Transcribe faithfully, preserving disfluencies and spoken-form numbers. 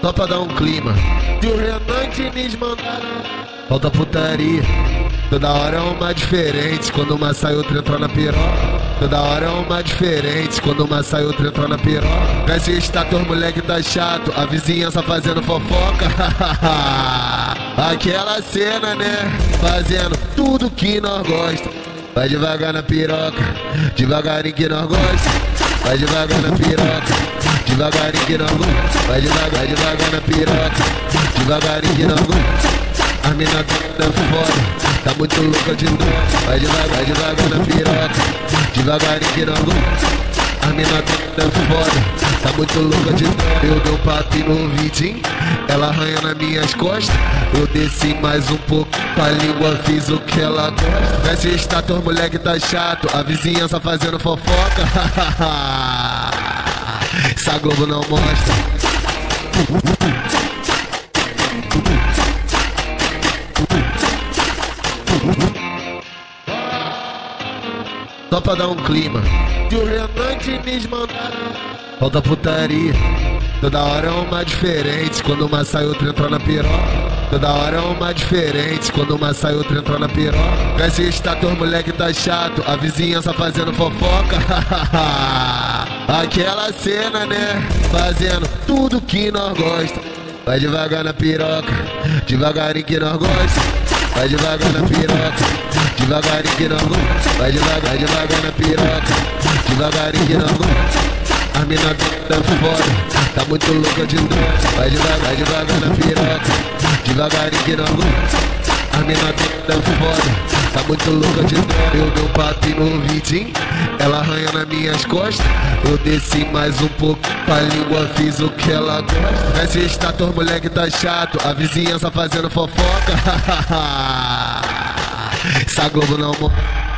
Só pra dar um clima. Se o Renan Diniz mandar, falta putaria. Toda hora é uma diferente. Quando uma sai, outra entra na piroca. Toda hora é uma diferente. Quando uma sai, outra entra na piroca. Cresce status, moleque tá chato. A vizinhança fazendo fofoca. Aquela cena, né? Fazendo tudo que nós gosta. Vai devagar na piroca, devagarinho que nós gosta. Vai devagar na piroca, devagarinho que nós gosta. Vai devagar, devagar na piroca, devagarinho que nós gosta. A mina tá foda, tá muito louca de dor. Vai devagar, devagar na piroca, devagarinho que nós gosta. A mina tá foda, tá muito louca de dor. Eu dou pato no vidinho, ela arranha nas minhas costas. Eu desci mais um pouco, com a língua fiz o que ela gosta. Nesse status, moleque tá chato, a vizinhança fazendo fofoca. Essa Globo não mostra. Só pra dar um clima. Se o Renan Diniz mandar, falta putaria. Toda hora é uma diferente. Quando uma sai, outra entra na piroca. Toda hora é uma diferente. Quando uma sai, outra entra na piroca. Cresce status, moleque tá chato. A vizinhança fazendo fofoca. Aquela cena, né? Fazendo tudo que nós gosta. Vai devagar na piroca, devagarinho que nós gosta. Vai devagar na piroca, devagarinho que nós gosta. Vai devagar, devagar na piroca, devagarinho que nós gosta. A mina tá foda, tá muito louca de dor. Vai devagar, devagar na piroca, devagarinho que nós gosta. A mina tá foda, tá muito louca de dor. Eu dou pato no vidinho, ela arranha nas minhas costas. Eu desci mais um pouco, com a língua fiz o que ela gosta. Nesse status, moleque tá chato, a vizinhança fazendo fofoca. Essa Globo não morre.